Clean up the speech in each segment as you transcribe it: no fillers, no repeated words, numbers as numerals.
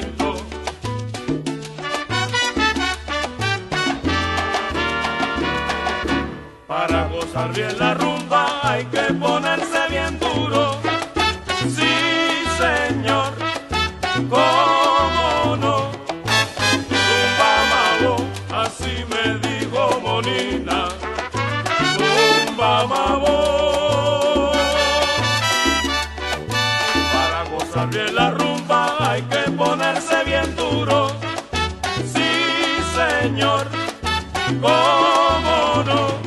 quinto. Para gozar bien la rumba hay que ponerse bien duro. Sí, señor, cómo no. Tumba mabo, así me dijo Monina. Tumba mabo. Para gozar bien la rumba hay que ponerse bien duro. Sí, señor, cómo no.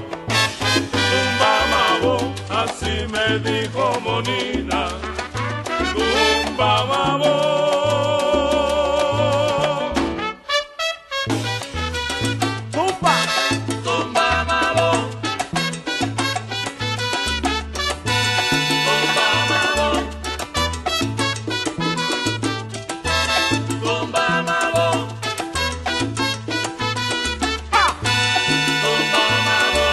Así me dijo Monina, tumba mabo. Tumba, Tumba mabo. Tumba mabo. Tumba mabo. Tumba mabo.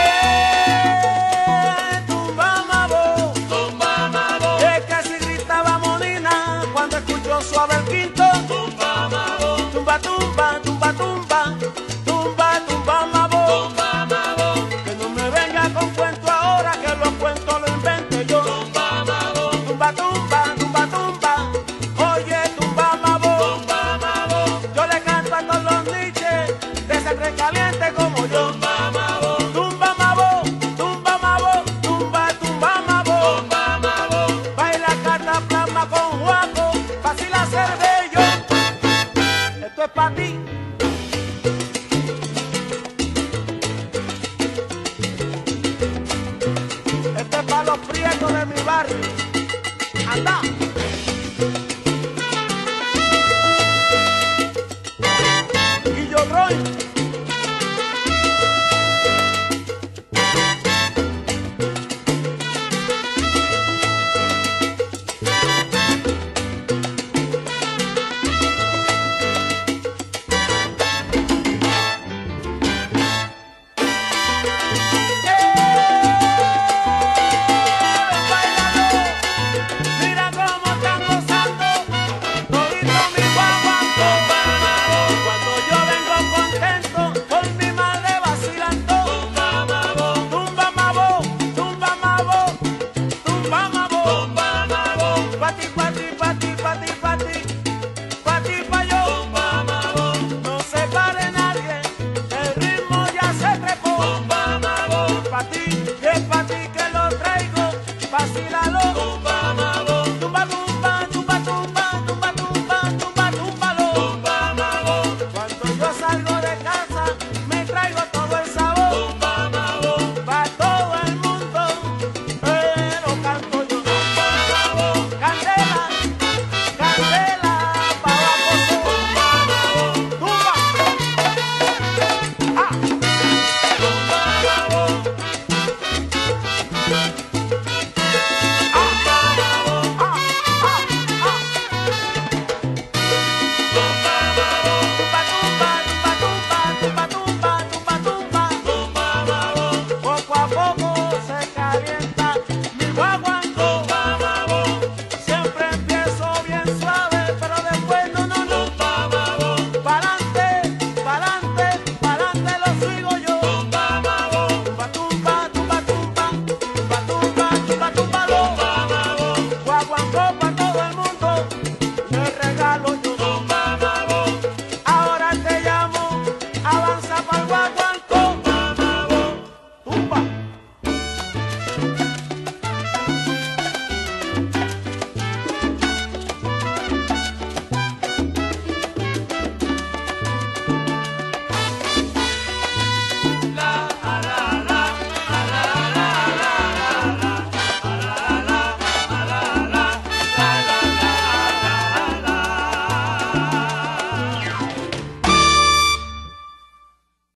tumba mabo. Tumba mabo. Es que así gritaba Monina cuando escuchó suave el quinto. Tumba mabo. Tumba, tumba, tumba, tumba, tumba, tumba mabo. Tumba mabo. Que no me venga con cuento ahora, que los cuentos lo invente yo. Tumba mabo. Tumba, tumba, tumba, tumba, oye tumba mabo. Tumba mabo. Yo le canto a todos los niches de sangre caliente como yo. Tumba mabo. Tumba mabo, tumba mabo, tumba, tumba mabo. Tumba mabo. Baila carta plasma con Juaco, fácil hacer bello. Esto es pa' ti. Esto es pa' los prietos de mi barrio.